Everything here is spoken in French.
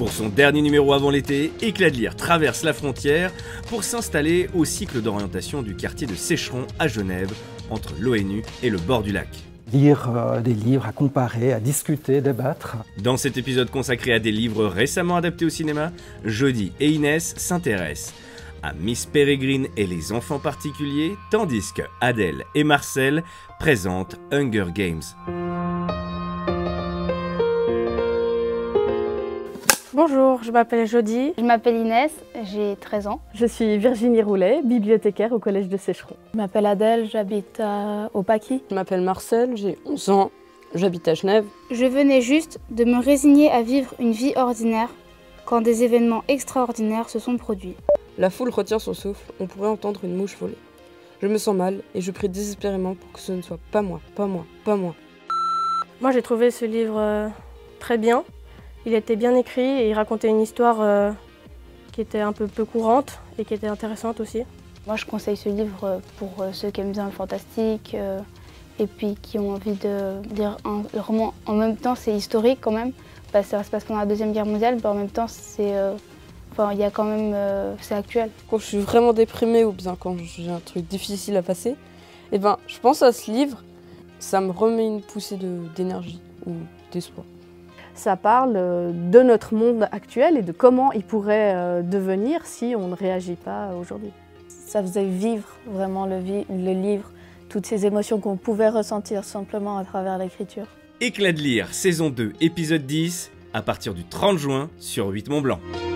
Pour son dernier numéro avant l'été, Éclat de lire traverse la frontière pour s'installer au cycle d'orientation du quartier de Sécheron à Genève, entre l'ONU et le bord du lac. Lire des livres, à comparer, à discuter, débattre. Dans cet épisode consacré à des livres récemment adaptés au cinéma, Jodie et Inès s'intéressent à Miss Peregrine et les enfants particuliers, tandis que Adèle et Marcel présentent Hunger Games. Bonjour, je m'appelle Jodie. Je m'appelle Inès, j'ai 13 ans. Je suis Virginie Roulet, bibliothécaire au collège de Sécheron. Je m'appelle Adèle, j'habite au Paquis. Je m'appelle Marcel, j'ai 11 ans, j'habite à Genève. Je venais juste de me résigner à vivre une vie ordinaire quand des événements extraordinaires se sont produits. La foule retient son souffle, on pourrait entendre une mouche voler. Je me sens mal et je prie désespérément pour que ce ne soit pas moi, pas moi, pas moi. Moi j'ai trouvé ce livre très bien. Il était bien écrit et il racontait une histoire qui était un peu courante et qui était intéressante aussi. Moi je conseille ce livre pour ceux qui aiment bien le fantastique et puis qui ont envie de lire un roman. En même temps c'est historique quand même, parce que ça se passe pendant la Deuxième Guerre mondiale, mais en même temps c'est il y a quand même, c'est actuel. Quand je suis vraiment déprimée ou bien quand j'ai un truc difficile à passer, eh ben, je pense à ce livre, ça me remet une poussée d'énergie ou d'espoir. Ça parle de notre monde actuel et de comment il pourrait devenir si on ne réagit pas aujourd'hui. Ça faisait vivre vraiment le livre, toutes ces émotions qu'on pouvait ressentir simplement à travers l'écriture. Éclat de lire, saison 2, épisode 10, à partir du 30 juin sur 8 Mont Blanc.